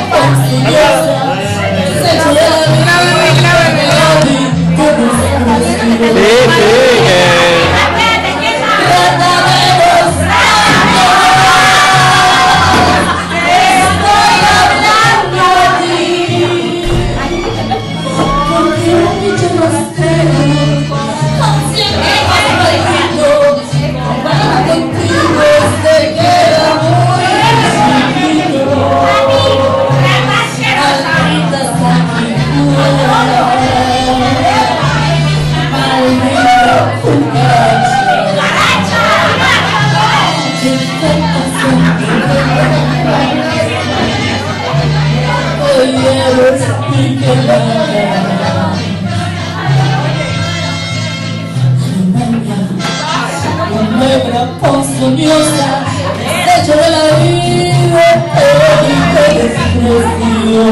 Ponzoñosa, desecho de la vida, te desprecio.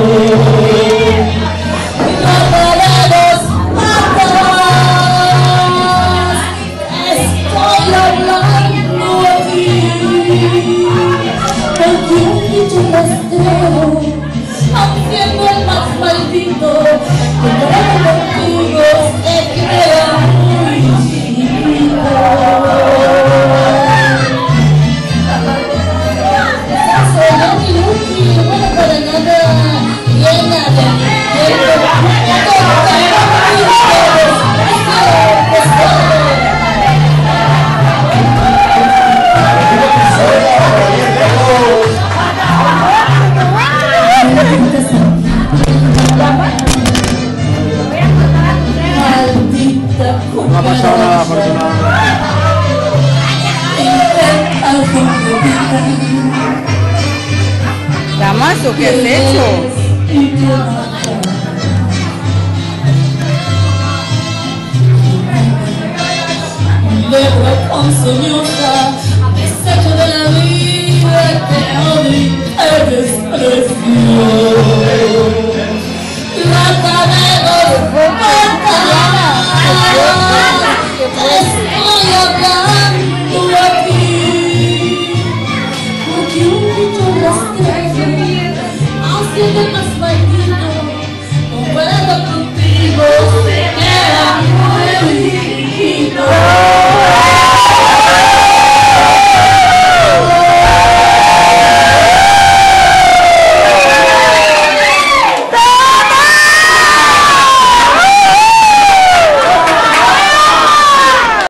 Matareros, matas, estoy hablando aquí, porque un dicho rastrero, aun siendo el más maldito, comparado contigo, se crea muy chiquito. No ha pasado nada, afortunadamente. Damaso, ¿qué has hecho? Lebra ponzoñosa, desecho de la vida, te odio y te desprecio.